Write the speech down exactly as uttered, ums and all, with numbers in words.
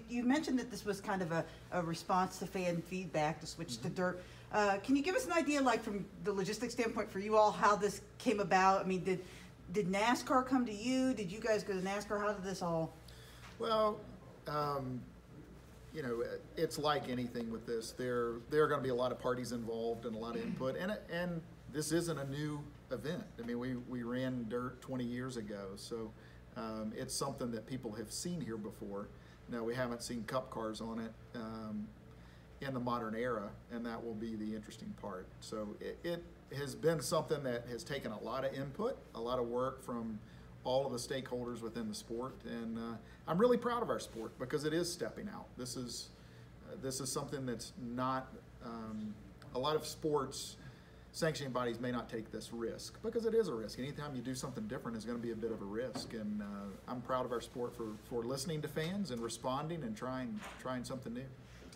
you mentioned that this was kind of a, a response to fan feedback to switch Mm-hmm. to dirt. Uh, can you give us an idea, like from the logistics standpoint for you all, how this came about? I mean, did did NASCAR come to you? Did you guys go to NASCAR? How did this all? Well, um, you know, it's like anything with this. There, there are going to be a lot of parties involved and a lot of input, and and this isn't a new event. I mean, we we ran dirt twenty years ago, so um, it's something that people have seen here before. Now, we haven't seen cup cars on it um, in the modern era, and that will be the interesting part. So it, it has been something that has taken a lot of input, a lot of work from all of the stakeholders within the sport, and uh, I'm really proud of our sport because it is stepping out. This is uh, this is something that's not um, a lot of sports sanctioning bodies may not take this risk because it is a risk. Anytime you do something different is going to be a bit of a risk, and uh, I'm proud of our sport for for listening to fans and responding and trying trying something new.